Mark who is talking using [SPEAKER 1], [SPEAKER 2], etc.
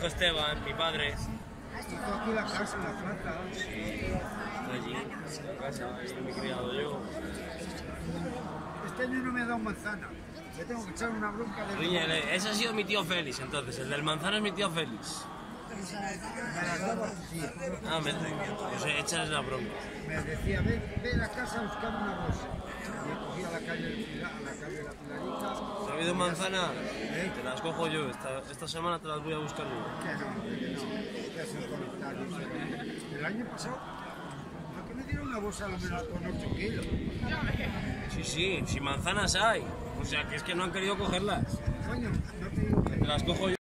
[SPEAKER 1] hijo Esteban, mi padre.
[SPEAKER 2] Hizo aquí la casa, en la planta.
[SPEAKER 1] Sí, allí, en la casa, ahí me he criado yo.
[SPEAKER 2] Este año no me ha dado manzana. Le tengo que echar una bronca de...
[SPEAKER 1] Riñe, ese ha sido mi tío Félix, entonces. El del manzano es mi tío Félix.
[SPEAKER 2] Me las daba, sí.
[SPEAKER 1] Ah, pues échales la bronca.
[SPEAKER 2] Me decía, ve a la casa a buscar una rosa. Y cogí a la calle de la Pilarica.
[SPEAKER 1] ¿Te ha habido manzana? Te las cojo yo. Esta semana te las voy a buscar yo.
[SPEAKER 2] Que no. Que es un comentario. El año pasado, ¿a qué me dieron una bolsa a lo menos con 8 kilos?
[SPEAKER 1] Sí, si manzanas hay. O sea, que es que no han querido cogerlas.
[SPEAKER 2] Coño, no te digo que...
[SPEAKER 1] Te las cojo yo.